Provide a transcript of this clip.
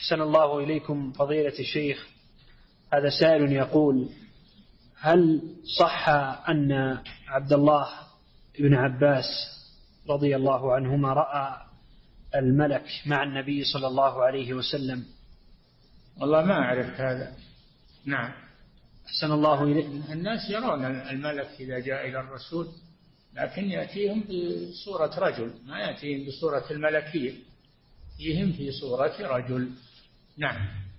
أحسن الله إليكم فضيلة الشيخ. هذا سائل يقول: هل صح أن عبد الله بن عباس رضي الله عنهما رأى الملك مع النبي صلى الله عليه وسلم؟ والله ما أعرف هذا. نعم. أحسن الله إليك. الناس يرون الملك إذا جاء إلى الرسول، لكن يأتيهم بصورة رجل، ما يأتيهم بصورة الملكية، يأتيهم في صورة رجل. نعم.